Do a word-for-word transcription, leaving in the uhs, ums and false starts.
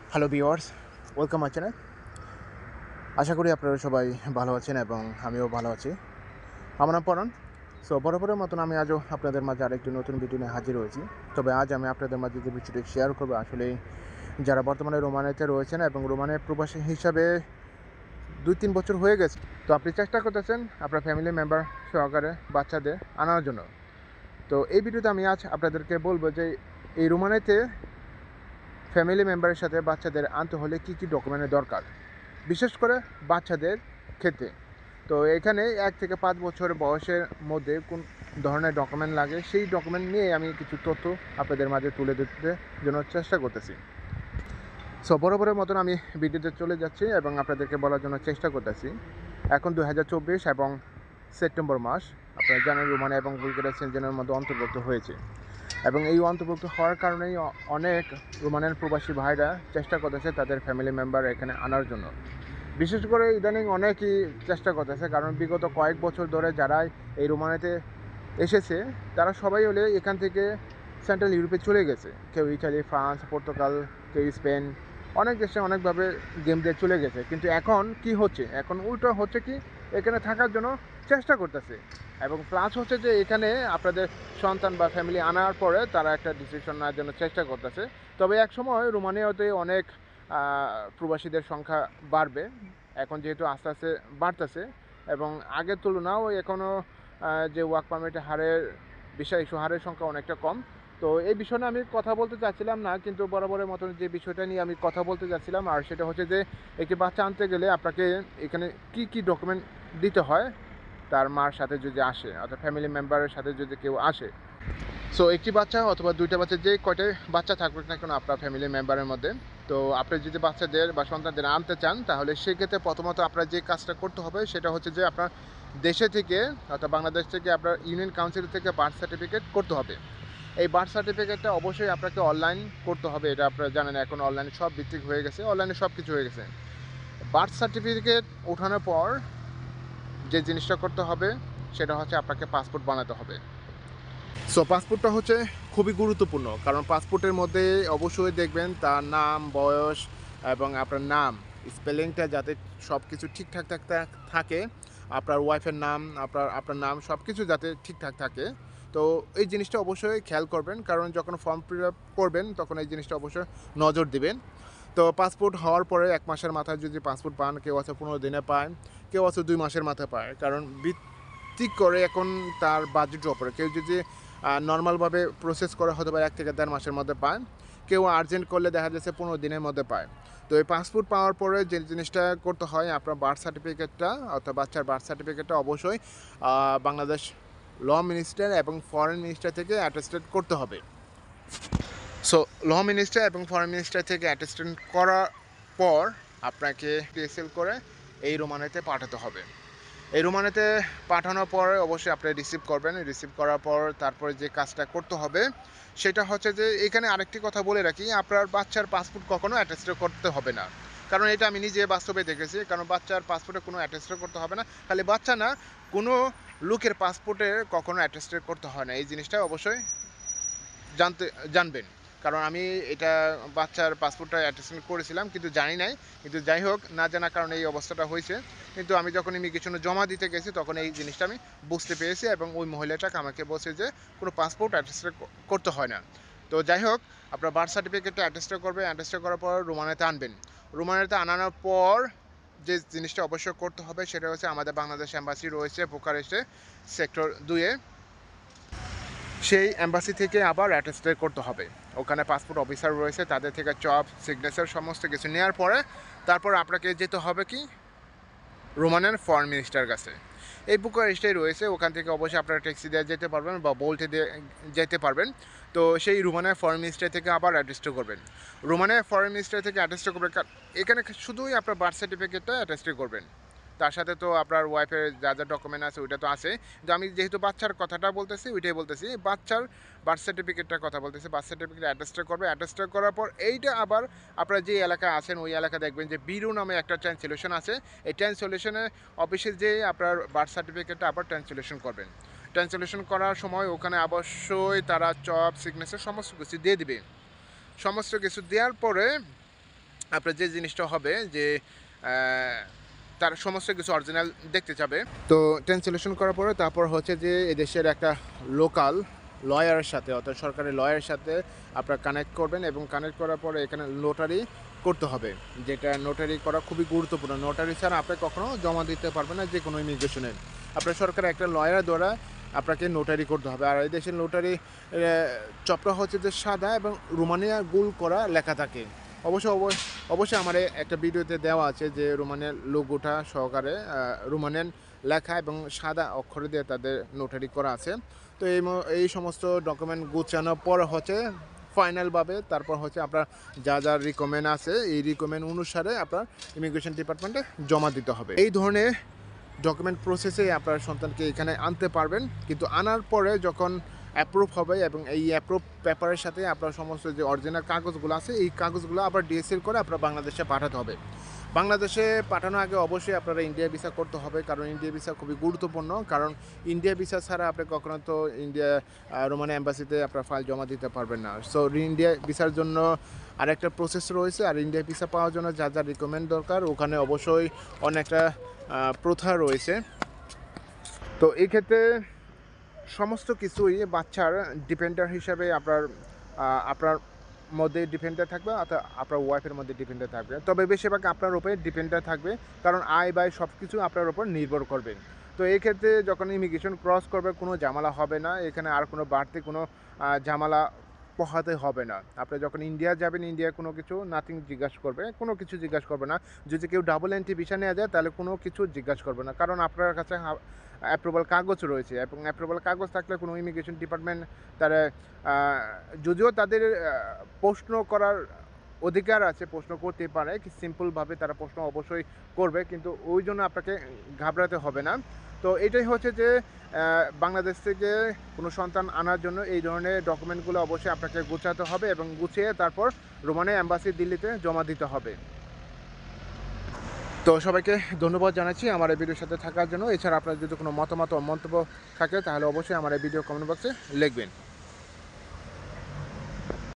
Hello viewers, welcome my channel. আশা করি আপনারা সবাই ভালো আছেন এবং আমিও ভালো আছি। আমার নাম পরাণ। সো বরাবরের মতন আমি আজও আপনাদের মাঝে আরেকটি নতুন ভিডিও নিয়ে হাজির হয়েছি। তবে আজ আমি আপনাদের মাঝে যে বিষয়টি শেয়ার করবো, আসলে যারা বর্তমানে রোমানিয়াতে রয়েছেন এবং রোমানিয়ার প্রবাসী হিসাবে দুই তিন বছর হয়ে গেছে, তো আপনি চেষ্টা করতেছেন আপনার ফ্যামিলি মেম্বার সহকারে বাচ্চাদের আনার জন্য। তো এই ভিডিওতে আমি আজ আপনাদেরকে বলবো যে এই রোমানিয়াতে ফ্যামিলি মেম্বারের সাথে বাচ্চাদের আনতে হলে কী কী ডকুমেন্টের দরকার, বিশেষ করে বাচ্চাদের ক্ষেত্রে। তো এখানে এক থেকে পাঁচ বছর বয়সের মধ্যে কোন ধরনের ডকুমেন্ট লাগে, সেই ডকুমেন্ট নিয়ে আমি কিছু তথ্য আপনাদের মাঝে তুলে ধরতে জন্য চেষ্টা করতেছি। সো বরাবরের মতন আমি ভিডিওতে চলে যাচ্ছি এবং আপনাদেরকে বলার জন্য চেষ্টা করতেছি। এখন দু হাজার চব্বিশ এবং সেপ্টেম্বর মাস, আপনারা জানেন রোমানিয়া এবং বুলগেরিয়া সেনজেনের মধ্যে অন্তর্ভুক্ত হয়েছে এবং এই অন্তর্ভুক্ত হওয়ার কারণেই অনেক রোমানিয়ান প্রবাসী ভাইরা চেষ্টা করতেছে তাদের ফ্যামিলি মেম্বার এখানে আনার জন্য। বিশেষ করে ইদানিং অনেকই চেষ্টা করতেছে, কারণ বিগত কয়েক বছর ধরে যারাই এই রোমানিয়াতে এসেছে তারা সবাই হলে এখান থেকে সেন্ট্রাল ইউরোপে চলে গেছে। কেউ ইটালি, ফ্রান্স, পর্তুগাল, কেউ স্পেন, অনেক দেশে অনেকভাবে গেম দিয়ে চলে গেছে। কিন্তু এখন কি হচ্ছে, এখন উল্টো হচ্ছে কি, এখানে থাকার জন্য চেষ্টা করতেছে এবং প্লাস হচ্ছে যে এখানে আপনাদের সন্তান বা ফ্যামিলি আনার পরে তারা একটা ডিসিশন নেওয়ার জন্য চেষ্টা করতেছে। তবে এক সময় রোমানিয়াতে অনেক প্রবাসীদের সংখ্যা বাড়বে, এখন যেহেতু আস্তে আস্তে বাড়তেছে এবং আগের তুলনাও এখনও যে ওয়ার্ক পারমিটের হারের বিষয় ইস্যু হারের সংখ্যা অনেকটা কম। তো এই বিষয়ে আমি কথা বলতে চাচ্ছিলাম না, কিন্তু বরাবরের মতন যে বিষয়টা নিয়ে আমি কথা বলতে চাচ্ছিলাম, আর সেটা হচ্ছে যে একটি বাচ্চা আনতে গেলে আপনাকে এখানে কি কি ডকুমেন্ট দিতে হয় তার মার সাথে যদি আসে, অর্থাৎ ফ্যামিলি মেম্বারের সাথে যদি কেউ আসে। সো একটি বাচ্চা অথবা দুইটা বাচ্চা, যে কয়টাই বাচ্চা থাকবে না কেন আপনার ফ্যামিলি মেম্বারের মধ্যে, তো আপনি যদি বাচ্চাদের বা সন্তানদের আনতে চান তাহলে সেক্ষেত্রে প্রথমত আপনার যে কাজটা করতে হবে সেটা হচ্ছে যে আপনার দেশে থেকে অর্থাৎ বাংলাদেশ থেকে আপনার ইউনিয়ন কাউন্সিল থেকে বার্থ সার্টিফিকেট করতে হবে। এই বার্থ সার্টিফিকেটটা অবশ্যই আপনাকে অনলাইন করতে হবে, এটা আপনারা জানেন এখন অনলাইনে সব ভিত্তিক হয়ে গেছে, অনলাইনে সব কিছু হয়ে গেছে। বার্থ সার্টিফিকেট ওঠানোর পর যে জিনিসটা করতে হবে সেটা হচ্ছে আপনাকে পাসপোর্ট বানাতে হবে। সো পাসপোর্টটা হচ্ছে খুবই গুরুত্বপূর্ণ, কারণ পাসপোর্টের মধ্যে অবশ্যই দেখবেন তার নাম, বয়স এবং আপনার নাম স্পেলিংটা যাতে সব কিছু ঠিকঠাক থাকতে থাকে, আপনার ওয়াইফের নাম, আপনার আপনার নাম সব কিছু যাতে ঠিকঠাক থাকে। তো এই জিনিসটা অবশ্যই খেয়াল করবেন, কারণ যখন ফর্ম ফিল আপ করবেন তখন এই জিনিসটা অবশ্যই নজর দিবেন। তো পাসপোর্ট হওয়ার পরে এক মাসের মাথায় যদি পাসপোর্ট পান, কেউ আছে পনেরো দিনে পায়, কেউ আছে দুই মাসের মাথায় পায়, কারণ ভিত্তিক করে এখন তার বাজেটের ওপরে। কেউ যদি নর্মালভাবে প্রসেস করে হয়তো বা এক থেকে দেড় মাসের মধ্যে পায়, কেউ আর্জেন্ট করলে দেখা যাচ্ছে পনেরো দিনের মধ্যে পায়। তো এই পাসপোর্ট পাওয়ার পরে যে জিনিসটা করতে হয়, আপনার বার্থ সার্টিফিকেটটা অর্থাৎ বাচ্চার বার্থ সার্টিফিকেটটা অবশ্যই বাংলাদেশ ল মিনিস্টার এবং ফরেন মিনিস্টার থেকে অ্যাটেস্টেড করতে হবে। সো ল মিনিস্টার এবং ফরেন মিনিস্টার থেকে অ্যাটেস্টেড করার পর আপনাকে পিএসএল করে এই রোমানিয়াতে পাঠাতে হবে। এই রোমানিয়াতে পাঠানোর পর অবশ্যই আপনি রিসিভ করবেন। রিসিভ করার পর তারপরে যে কাজটা করতে হবে সেটা হচ্ছে যে এখানে আরেকটি কথা বলে রাখি, আপনার বাচ্চার পাসপোর্ট কখনো অ্যাটেস্টেড করতে হবে না, কারণ এটা আমি নিজে বাস্তবে দেখেছি। কারণ বাচ্চার পাসপোর্টে কোনো অ্যাটেস্টেড করতে হবে না, খালি বাচ্চা না, কোনো লোকের পাসপোর্টে কখনো অ্যাটেস্টেড করতে হয় না। এই জিনিসটা অবশ্যই জানতে জানবেন, কারণ আমি এটা বাচ্চার পাসপোর্টটা অ্যাটেস্টেড করেছিলাম কিন্তু জানি নাই। কিন্তু যাই হোক, না জানার কারণে এই অবস্থাটা হয়েছে। কিন্তু আমি যখন ইমিগ্রেশনে জমা দিতে গেছি তখন এই জিনিসটা আমি বুঝতে পেরেছি এবং ওই মহিলাটাকে আমাকে বলছে যে কোনো পাসপোর্ট অ্যাটেস্টেড করতে হয় না। তো যাই হোক, আপনার বার্থ সার্টিফিকেটটা অ্যাটেস্টেড করবে, অ্যাটেস্টেড করার পর রোমানিয়াতে আনবেন। রোমানিয়াতে আনানোর পর যে জিনিসটা অবশ্যই করতে হবে সেটা হচ্ছে আমাদের বাংলাদেশ এম্বাসি রয়েছে বুকারেস্টে সেক্টর দুইয়ে, সেই এম্বাসি থেকে আবার অ্যাটেস্টেড করতে হবে। ওখানে পাসপোর্ট অফিসার রয়েছে, তাদের থেকে চপ, সিগনেচার সমস্ত কিছু নেওয়ার পরে তারপর আপনাকে যেতে হবে কি রোমানিয়ান ফরেন মিনিস্টার কাছে। এই বুকারেস্টেই রয়েছে, ওখান থেকে অবশ্যই আপনারা ট্যাক্সি দিয়ে যেতে পারবেন বা বোল্টে দিয়ে যেতে পারবেন। তো সেই রোমানিয়ান ফরেন মিনিস্টার থেকে আবার অ্যাটেস্টেড করবেন। রোমানিয়ান ফরেন মিনিস্টার থেকে অ্যাটেস্টেড করবেন, এখানে শুধুই আপনার বার্থ সার্টিফিকেটটা অ্যাটেস্টেড করবেন, তার সাথে তো আপনার ওয়াইফের যা যা ডকুমেন্ট আছে ওইটা তো আছে। কিন্তু আমি যেহেতু বাচ্চার কথাটা বলতেছি ওইটাই বলতেছি, বাচ্চার বার্থ সার্টিফিকেটটার কথা বলতেছি। বার্থ সার্টিফিকেট অ্যাটেস্টেড করবে, অ্যাটেস্টেড করার পর এইটা আবার আপনারা যে এলাকায় আছেন ওই এলাকা দেখবেন যে বিরু নামে একটা ট্রান্সলেশন আছে। এই ট্রান্সলেশনে অফিসে যে আপনার বার্থ সার্টিফিকেটটা আবার ট্রান্সলেশন করবেন। ট্রান্সলেশন করার সময় ওখানে অবশ্যই তারা চপ, সিগনেচার সমস্ত কিছু দিয়ে দিবে। সমস্ত কিছু দেওয়ার পরে আপনার যে জিনিসটা হবে যে তার সমস্ত কিছু অরিজিনাল দেখতে যাবে। তো ট্রান্সলেশন করার পরে তারপর হচ্ছে যে এদেশের একটা লোকাল লয়ারের সাথে অর্থাৎ সরকারি লয়ারের সাথে আপনারা কানেক্ট করবেন এবং কানেক্ট করার পরে এখানে নোটারি করতে হবে, যেটা নোটারি করা খুবই গুরুত্বপূর্ণ। নোটারি ছাড়া আপনি কখনো জমা দিতে পারবেন না যে কোনো ইমিগ্রেশনের। আপনার সরকারের একটা লয়ার দ্বারা আপনাকে নোটারি করতে হবে। আর এই দেশের নোটারি চপটা হচ্ছে যে সাদা এবং রোমানিয়া গোল করা লেখা থাকে। অবশ্য অবশ্যই আমার একটা ভিডিওতে দেওয়া আছে যে রোমানিয়ার লোগোটা সহকারে রোমানিয়ান লেখা এবং সাদা অক্ষরে দিয়ে তাদের নোটারি করা আছে। তো এই এই সমস্ত ডকুমেন্ট গুছানোর পর হচ্ছে ফাইনালভাবে তারপর হচ্ছে আপনার যা যা রিকমেন্ড আছে এই রিকমেন্ড অনুসারে আপনার ইমিগ্রেশন ডিপার্টমেন্টে জমা দিতে হবে। এই ধরনের ডকুমেন্ট প্রসেসে আপনার সন্তানকে এখানে আনতে পারবেন, কিন্তু আনার পরে যখন অ্যাপ্রুভ হবে এবং এই অ্যাপ্রুভ পেপারের সাথে আপনার সমস্ত যে অরিজিনাল কাগজগুলো আছে এই কাগজগুলো আবার ডিএসএল করে আপনার বাংলাদেশে পাঠাতে হবে। বাংলাদেশে পাঠানোর আগে অবশ্যই আপনারা ইন্ডিয়া ভিসা করতে হবে, কারণ ইন্ডিয়া ভিসা খুবই গুরুত্বপূর্ণ। কারণ ইন্ডিয়া ভিসা ছাড়া আপনি কখনো তো ইন্ডিয়া রোমানিয়া এম্বাসিতে আপনার ফাইল জমা দিতে পারবেন না। সো ইন্ডিয়া ভিসার জন্য আরেকটা প্রসেস রয়েছে, আর ইন্ডিয়া ভিসা পাওয়ার জন্য যা যা রিকমেন্ড দরকার ওখানে অবশ্যই অনেকটা প্রথা রয়েছে। তো এই ক্ষেত্রে সমস্ত কিছুই বাচ্চার ডিপেন্ডার হিসাবে আপনার আপনার মধ্যে ডিপেন্ডার থাকবে, অর্থাৎ আপনার ওয়াইফের মধ্যে ডিপেন্ডার থাকবে। তবে বেশিরভাগ আপনার উপরে ডিপেন্ডার থাকবে, কারণ আয় ব্যয় সব কিছু আপনার উপর নির্ভর করবে। তো এই ক্ষেত্রে যখন ইমিগ্রেশন ক্রস করবে কোনো ঝামেলা হবে না, এখানে আর কোনো বাড়তি কোনো ঝামেলা পোহাতে হবে না। আপনি যখন ইন্ডিয়া যাবেন ইন্ডিয়া কোনো কিছু নাথিং জিজ্ঞাসা করবে, কোনো কিছু জিজ্ঞাসা করবে না। যদি কেউ ডাবল এন্ট্রি ভিসা নেওয়া যায় তাহলে কোনো কিছু জিজ্ঞাসা করবে না, কারণ আপনার কাছে অ্যাপ্রুভাল কাগজ রয়েছে এবং অ্যাপ্রুভাল কাগজ থাকলে কোনো ইমিগ্রেশন ডিপার্টমেন্ট তারা যদিও তাদের প্রশ্ন করার অধিকার আছে, প্রশ্ন করতে পারে, কি সিম্পলভাবে তারা প্রশ্ন অবশ্যই করবে, কিন্তু ওই জন্য আপনাকে ঘাবড়াতে হবে না। তো এটাই হচ্ছে যে বাংলাদেশ থেকে কোনো সন্তান আনার জন্য এই ধরনের ডকুমেন্টগুলো অবশ্যই আপনাকে গুছাতে হবে এবং গুছিয়ে তারপর রোমানিয়া এম্বাসি দিল্লিতে জমা দিতে হবে। তো সবাইকে ধন্যবাদ জানাচ্ছি আমার এই ভিডিওর সাথে থাকার জন্য। এছাড়া আপনার যদি কোনো মতামত ও মন্তব্য থাকে তাহলে অবশ্যই আমার এই ভিডিও কমেন্ট বক্সে লিখবেন।